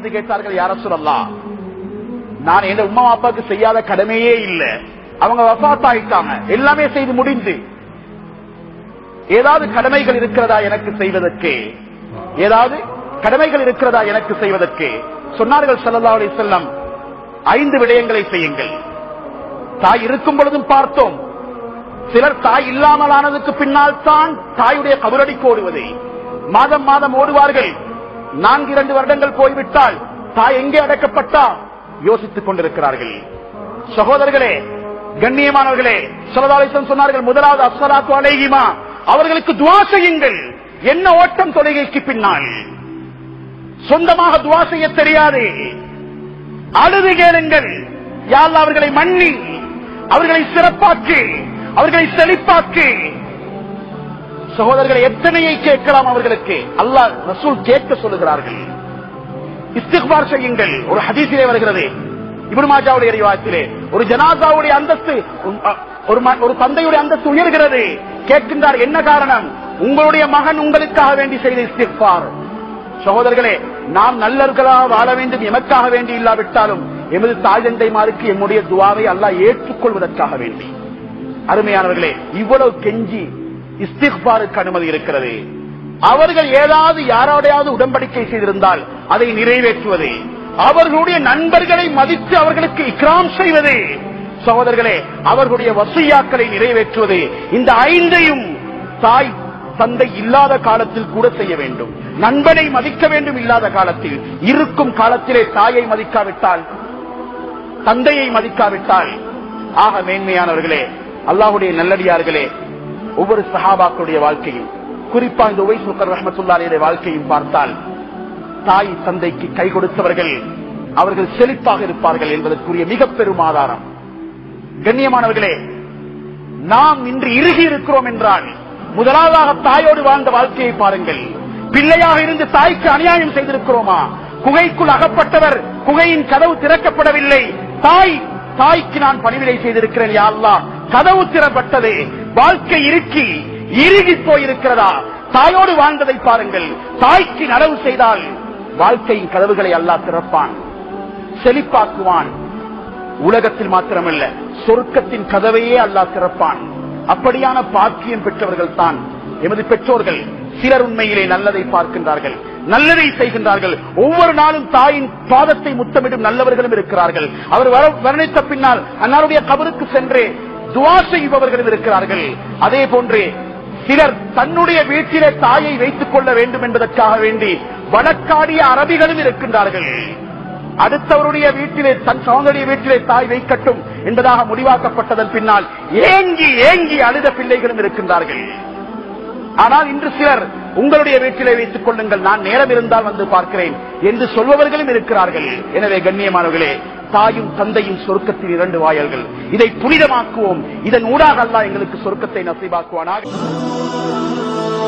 வந்து கேட்டார்கள், யா ரசூலல்லாஹ், நான் என் உம்மா அப்பாவுக்கு செய்யாத கடமையே இல்லை, அவங்க வஃபாத் ஆயிட்டாங்க, எல்லாமே செய்து முடிந்து, ஏதாவது கடமைகள் இருக்கிறதா எனக்கு செய்வதற்கு? ஏதாவது கடமைகள் இருக்கிறதா எனக்கு செய்வதற்கு? சொன்னார்கள் ஸல்லல்லாஹு அலைஹி வஸல்லம், 5 விடயங்களை செய்யுங்கள். தாய் இருக்கும் பொழுதும் பார்த்தோம், சிலர் தாய் இல்லாமல் ஆனதுக்கு பின்னால் தான் தாயுடைய கபரடிக்கு ஓடுவதை, மாதம் மாதம் ஓடுவார்கள். 4-2 வருடங்கள் போய்விட்டால் தாய் எங்கே அடக்கப்பட்டா யோசித்துக் கொண்டிருக்கிறார்கள். சகோதரர்களே, கண்ணியமானவர்களே, ஸல்லல்லாஹு அலைஹி வஸல்லம் சொன்னார்கள், முதலாவது அஸ்ஸலாத்து அலைஹிமா, அவர்களுக்கு துஆ செய்யுங்கள். என்ன ஓட்டம் தொழுகைக்கு பின்னால், சொந்தமாக துஆ செய்ய தெரியாது, அழுது கேளுங்கள், யா அல்லாஹ் அவர்களை மன்னி, அவர்களை சிறப்பாக்கு, அவர்களை செழிப்பாக்கு. சகோதரர்களை எத்தனையை கேட்கலாம் அவர்களுக்கு, அல்லாஹ் ரசூல் கேட்க சொல்லுகிறார்கள். இஸ்திக்பார் செய்யுங்கள். ஒரு ஹதீஸிலே வருகிறது, இப்னு மாஜாவுடைய ரிவாயத்திலே, ஒரு ஜனாசாவுடைய அந்தஸ்து, ஒரு தந்தையுடைய அந்தஸ்து உயர்கிறது. கேட்கின்றார், என்ன காரணம்? உங்களுடைய மகன் உங்களுக்காக வேண்டி செய்த இஸ்திக்பார். சகோதரர்களே, நாம் நல்லவர்களாக வாழ வேண்டும், எமக்காக வேண்டி இல்லாவிட்டாலும் எமது தாய் தந்தைமாருக்கு எம்முடைய துஆவை அல்லாஹ் ஏற்றுக்கொள்வதற்காக வேண்டி. அருமையானவர்களே, இவ்வளவு கெஞ்சி இஸ்திக்பாருக்கு அனுமதி இருக்கிறது. அவர்கள் ஏதாவது யாரோடையாவது உடன்படிக்கை செய்திருந்தால் அதை நிறைவேற்றுவது, அவர்களுடைய நண்பர்களை மதித்து அவர்களுக்கு இக்ராம் செய்வது, சகோதரர்களே அவர்களுடைய வசியாக்களை நிறைவேற்றுவது, இந்த 5ஐயும் தாய் தந்தை இல்லாத காலத்தில் கூட செய்ய வேண்டும். நண்பனை மதிக்க வேண்டும் இல்லாத காலத்தில். இருக்கும் காலத்திலே தாயை மதிக்காவிட்டால், தந்தையை மதிக்காவிட்டால், ஆக மேன்மையானவர்களே, அல்லாஹ்வுடைய நல்லடியார்களே, ஒவ்வொரு சஹாபாக்களுடைய வாழ்க்கையும், குறிப்பா இந்த உவைஸ் ரஹ்மத்துல்லாஹி அலைஹி வாழ்க்கையும் பார்த்தால், தாய் தந்தைக்கு கை கொடுத்தவர்கள் அவர்கள் செழிப்பாக இருப்பார்கள் என்பதற்குரிய மிக பெரும் ஆதாரம். கண்ணியமானவர்களே, நாம் இன்று இறுகி இருக்கிறோம் என்றால், முதலாவதாக தாயோடு வாழ்ந்த வாழ்க்கையை பாருங்கள். பிள்ளையாக இருந்து தாய்க்கு அநியாயம் செய்திருக்கிறோமா? குகைக்குள் அகப்பட்டவர், குகையின் கதவு திறக்கப்படவில்லை, தாய்க்கு நான் பணிவிடை செய்திருக்கிறேன், யா அல்லாஹ் கதவு திறப்பட்டது, வாழ்க்கை இறுகி போயிருக்கிறதா? தாயோடு வாழ்ந்ததை பாருங்கள். தாய்க்கு நலவு செய்தால் வாழ்க்கையின் கதவுகளை அல்லாஹ் திறப்பான், செழிப்பாக்குவான். உலகத்தில் மாத்திரமல்ல, சொர்க்கத்தின் கதவையே அல்லாஹ் திறப்பான். அப்படியான பாக்கியம் பெற்றவர்கள் தான் எமது பெற்றோர்கள். சிலர் உண்மையிலே நல்லதை பார்க்கின்றார்கள், நல்லதை செய்கின்றார்கள். ஒவ்வொரு நாளும் தாயின் பாதத்தை முத்தமிடும் நல்லவர்களும் இருக்கிறார்கள். அவர் வர்ணித்த பின்னால் அன்னாருடைய கபருக்கு சென்று துஆ செய்பவர்களும் இருக்கிறார்கள். அதே போன்று சிலர் தன்னுடைய வீட்டிலே தாயை வைத்துக் கொள்ள வேண்டும் என்பதற்காக வேண்டி வழக்காடிய அரபிகளும் இருக்கின்றார்கள். அடுத்தவருடைய வீட்டிலே, தன் சகோதரிய வீட்டிலே தாய் வைக்கட்டும் என்பதாக முடிவாக்கப்பட்டதன் பின்னால் ஏங்கி ஏங்கி அழுத பிள்ளைகளும் இருக்கின்றார்கள். ஆனால் இன்று சிலர் உங்களுடைய வீட்டிலே வைத்துக் கொள்ளுங்கள், நான் நேரம் இருந்தால் வந்து பார்க்கிறேன் என்று சொல்பவர்களும் இருக்கிறார்கள். எனவே கண்ணியமானவர்களே, தாயும் தந்தையும் சொர்க்கத்தின் 2 வாயில்கள். இதை புனிதமாக்குவோம். இதன் ஊடாக அல்லாஹ் எங்களுக்கு சொர்க்கத்தை நசீபாக்குவானாக.